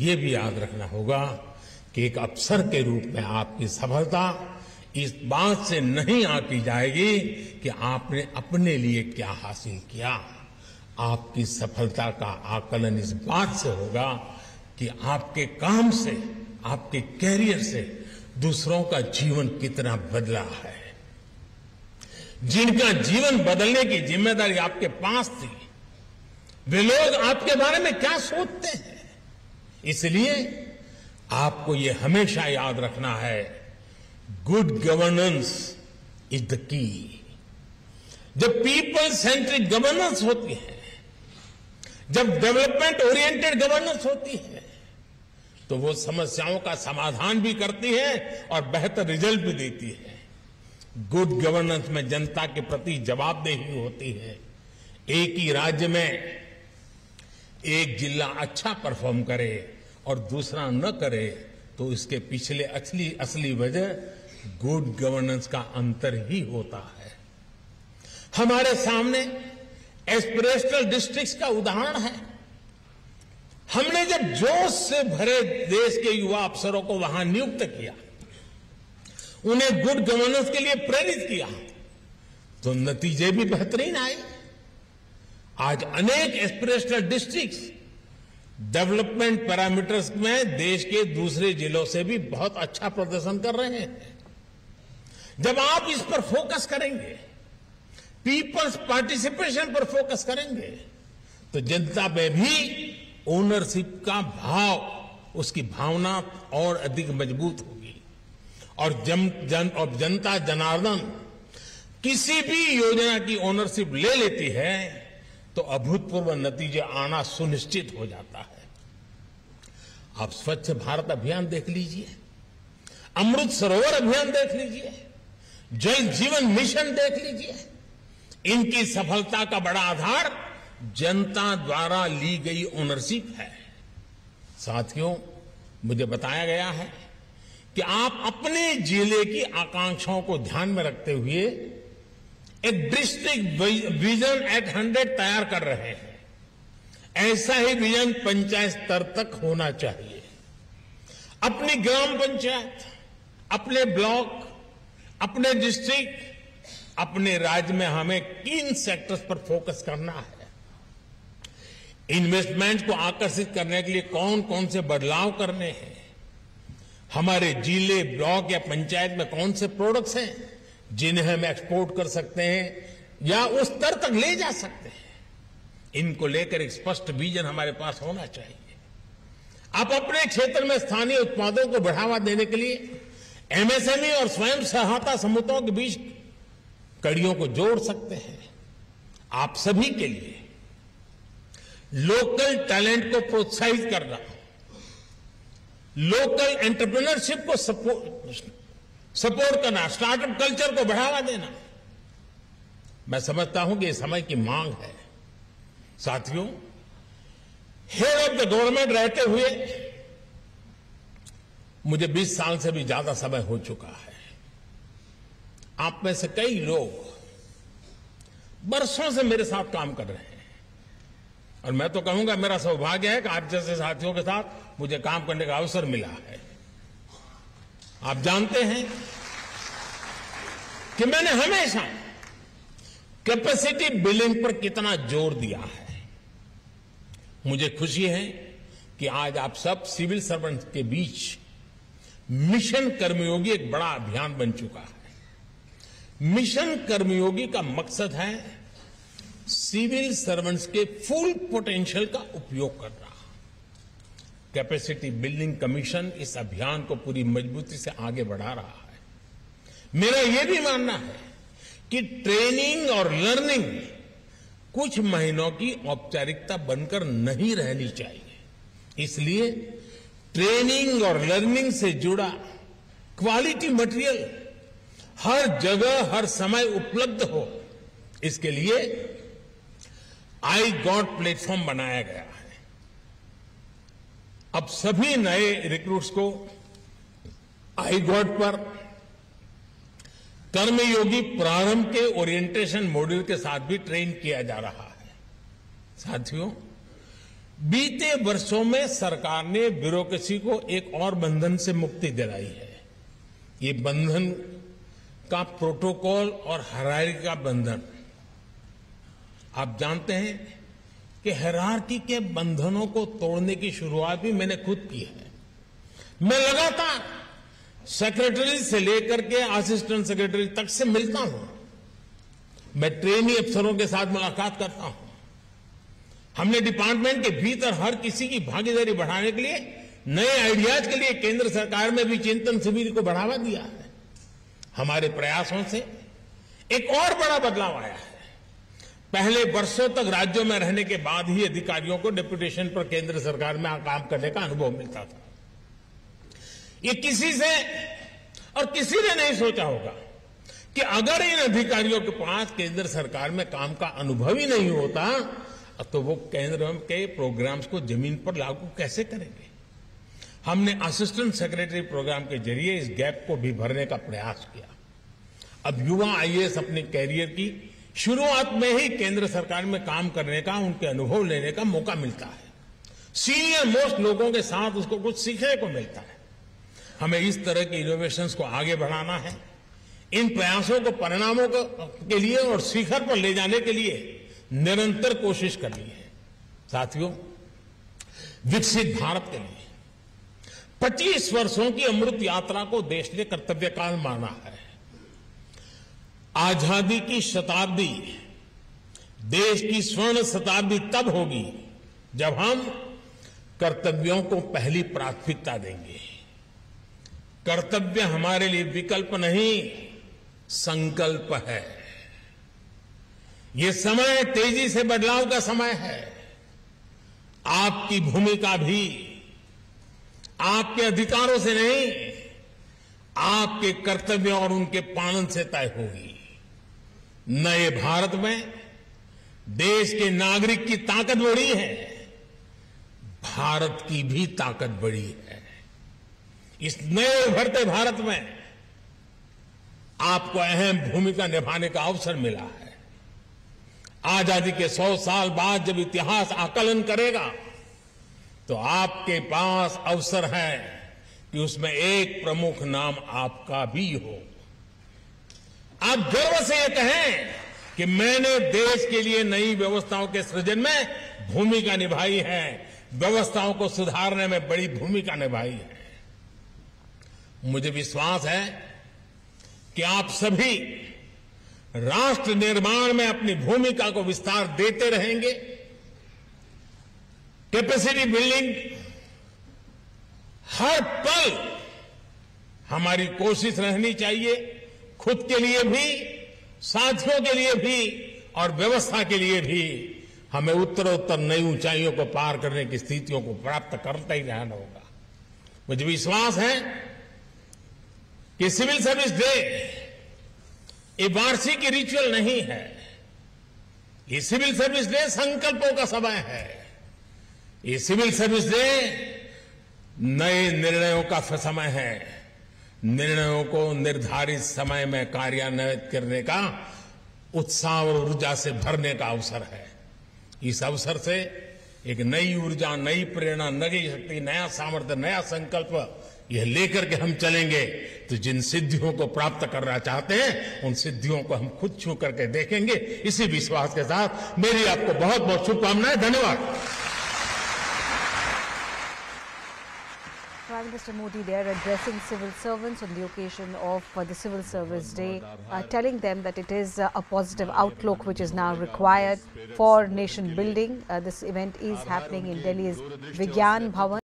ये भी याद रखना होगा कि एक अफसर के रूप में आपकी सफलता इस बात से नहीं आंकी जाएगी कि आपने अपने लिए क्या हासिल किया। आपकी सफलता का आकलन इस बात से होगा कि आपके काम से, आपके कैरियर से दूसरों का जीवन कितना बदला है। जिनका जीवन बदलने की जिम्मेदारी आपके पास थी, वे लोग आपके बारे में क्या सोचते हैं। इसलिए आपको ये हमेशा याद रखना है, good governance is the key. जब पीपल सेंट्रिक गवर्नेंस होती है, जब डेवलपमेंट ओरिएंटेड गवर्नेंस होती है, तो वो समस्याओं का समाधान भी करती है और बेहतर रिजल्ट भी देती है। गुड गवर्नेंस में जनता के प्रति जवाबदेही होती है। एक ही राज्य में एक जिला अच्छा परफॉर्म करे और दूसरा न करे, तो इसके पिछले असली वजह गुड गवर्नेंस का अंतर ही होता है। हमारे सामने एस्पिरेशनल डिस्ट्रिक्ट्स का उदाहरण है। हमने जब जोश से भरे देश के युवा अफसरों को वहां नियुक्त किया, उन्हें गुड गवर्नेंस के लिए प्रेरित किया, तो नतीजे भी बेहतरीन आए। आज अनेक एस्पिरेशनल डिस्ट्रिक्ट्स डेवलपमेंट पैरामीटर्स में देश के दूसरे जिलों से भी बहुत अच्छा प्रदर्शन कर रहे हैं। जब आप इस पर फोकस करेंगे, पीपल्स पार्टिसिपेशन पर फोकस करेंगे, तो जनता में भी ओनरशिप का भाव, उसकी भावना और अधिक मजबूत होगी। और जनता जनार्दन किसी भी योजना की ओनरशिप ले लेती है तो अभूतपूर्व नतीजे आना सुनिश्चित हो जाता है। आप स्वच्छ भारत अभियान देख लीजिए, अमृत सरोवर अभियान देख लीजिए, जल जीवन मिशन देख लीजिए। इनकी सफलता का बड़ा आधार जनता द्वारा ली गई ओनरशिप है। साथियों, मुझे बताया गया है कि आप अपने जिले की आकांक्षाओं को ध्यान में रखते हुए एक डिस्ट्रिक्ट विजन एट 100 तैयार कर रहे हैं। ऐसा ही विजन पंचायत स्तर तक होना चाहिए। अपनी ग्राम पंचायत, अपने ब्लॉक, अपने डिस्ट्रिक्ट, अपने राज्य में हमें किन सेक्टर्स पर फोकस करना है, इन्वेस्टमेंट को आकर्षित करने के लिए कौन कौन से बदलाव करने हैं, हमारे जिले, ब्लॉक या पंचायत में कौन से प्रोडक्ट्स हैं जिन्हें हम एक्सपोर्ट कर सकते हैं या उस स्तर तक ले जा सकते हैं। इनको लेकर एक स्पष्ट विजन हमारे पास होना चाहिए। आप अपने क्षेत्र में स्थानीय उत्पादों को बढ़ावा देने के लिए एमएसएमई और स्वयं सहायता समूहों के बीच कड़ियों को जोड़ सकते हैं। आप सभी के लिए लोकल टैलेंट को प्रोत्साहित करना, लोकल एंटरप्रेन्योरशिप को सपोर्ट करना, स्टार्टअप कल्चर को बढ़ावा देना, मैं समझता हूं कि ये समय की मांग है। साथियों, हेड ऑफ द गवर्नमेंट रहते हुए मुझे 20 साल से भी ज्यादा समय हो चुका है। आप में से कई लोग बरसों से मेरे साथ काम कर रहे हैं और मैं तो कहूंगा मेरा सौभाग्य है कि आप जैसे साथियों के साथ मुझे काम करने का अवसर मिला है। आप जानते हैं कि मैंने हमेशा कैपेसिटी बिल्डिंग पर कितना जोर दिया है। मुझे खुशी है कि आज आप सब सिविल सर्वेंट के बीच मिशन कर्मयोगी एक बड़ा अभियान बन चुका है। मिशन कर्मयोगी का मकसद है सिविल सर्वेंट्स के फुल पोटेंशियल का उपयोग करना। कैपेसिटी बिल्डिंग कमीशन इस अभियान को पूरी मजबूती से आगे बढ़ा रहा है। मेरा यह भी मानना है कि ट्रेनिंग और लर्निंग कुछ महीनों की औपचारिकता बनकर नहीं रहनी चाहिए। इसलिए ट्रेनिंग और लर्निंग से जुड़ा क्वालिटी मटेरियल हर जगह हर समय उपलब्ध हो, इसके लिए आई गॉट प्लेटफॉर्म बनाया गया है। अब सभी नए रिक्रूट्स को आई गॉट पर कर्मयोगी प्रारंभ के ओरिएंटेशन मॉड्यूल के साथ भी ट्रेन किया जा रहा है। साथियों, बीते वर्षों में सरकार ने ब्यूरोक्रेसी को एक और बंधन से मुक्ति दिलाई है। ये बंधन का प्रोटोकॉल और हायरार्की का बंधन। आप जानते हैं कि हायरार्की के बंधनों को तोड़ने की शुरुआत भी मैंने खुद की है। मैं लगातार सेक्रेटरी से लेकर के असिस्टेंट सेक्रेटरी तक से मिलता हूं। मैं ट्रेनी अफसरों के साथ मुलाकात करता हूं। हमने डिपार्टमेंट के भीतर हर किसी की भागीदारी बढ़ाने के लिए नए आइडियाज के लिए केंद्र सरकार में भी चिंतन शिविर को बढ़ावा दिया है। हमारे प्रयासों से एक और बड़ा बदलाव आया है। पहले वर्षों तक राज्यों में रहने के बाद ही अधिकारियों को डेपुटेशन पर केंद्र सरकार में काम करने का अनुभव मिलता था। ये किसी से और किसी ने नहीं सोचा होगा कि अगर इन अधिकारियों के पास केंद्र सरकार में काम का अनुभव ही नहीं होता तो वो केंद्र के प्रोग्राम्स को जमीन पर लागू कैसे करेंगे। हमने असिस्टेंट सेक्रेटरी प्रोग्राम के जरिए इस गैप को भी भरने का प्रयास किया। अब युवा आईएएस अपने कैरियर की शुरुआत में ही केंद्र सरकार में काम करने का, उनके अनुभव लेने का मौका मिलता है। सीनियर मोस्ट लोगों के साथ उसको कुछ सीखने को मिलता है। हमें इस तरह के इनोवेशंस को आगे बढ़ाना है। इन प्रयासों को परिणामों के लिए और शिखर पर ले जाने के लिए निरंतर कोशिश करनी है। साथियों, विकसित भारत के लिए 25 वर्षों की अमृत यात्रा को देश ने कर्तव्य काल माना है। आजादी की शताब्दी, देश की स्वर्ण शताब्दी तब होगी जब हम कर्तव्यों को पहली प्राथमिकता देंगे। कर्तव्य हमारे लिए विकल्प नहीं, संकल्प है। ये समय तेजी से बदलाव का समय है। आपकी भूमिका भी आपके अधिकारों से नहीं, आपके कर्तव्यों और उनके पालन से तय होगी। नए भारत में देश के नागरिक की ताकत बढ़ी है, भारत की भी ताकत बढ़ी है। इस नए उभरते भारत में आपको अहम भूमिका निभाने का अवसर मिला है। आजादी के 100 साल बाद जब इतिहास आकलन करेगा तो आपके पास अवसर है कि उसमें एक प्रमुख नाम आपका भी हो। आप गर्व से ये कहें कि मैंने देश के लिए नई व्यवस्थाओं के सृजन में भूमिका निभाई है, व्यवस्थाओं को सुधारने में बड़ी भूमिका निभाई है। मुझे विश्वास है कि आप सभी राष्ट्र निर्माण में अपनी भूमिका को विस्तार देते रहेंगे। कैपेसिटी बिल्डिंग हर पल हमारी कोशिश रहनी चाहिए, खुद के लिए भी, साथियों के लिए भी और व्यवस्था के लिए भी। हमें उत्तरोत्तर नई ऊंचाइयों को पार करने की स्थितियों को प्राप्त करते ही रहना होगा। मुझे विश्वास है कि सिविल सर्विस डे ये वार्षिक रिचुअल नहीं है। ये सिविल सर्विस डे संकल्पों का समय है। ये सिविल सर्विस डे नए निर्णयों का समय है। निर्णयों को निर्धारित समय में कार्यान्वित करने का उत्साह और ऊर्जा से भरने का अवसर है। इस अवसर से एक नई ऊर्जा, नई प्रेरणा, नई शक्ति, नया सामर्थ्य, नया संकल्प यह लेकर के हम चलेंगे तो जिन सिद्धियों को प्राप्त करना चाहते हैं उन सिद्धियों को हम खुद छू करके देखेंगे। इसी विश्वास के साथ मेरी आपको बहुत बहुत शुभकामनाएं। धन्यवाद। Prime Minister Modi there addressing civil servants on the occasion of the Civil Service Day, telling them that it is a positive outlook which is now required for nation building. This event is happening in Delhi's Vigyan Bhawan.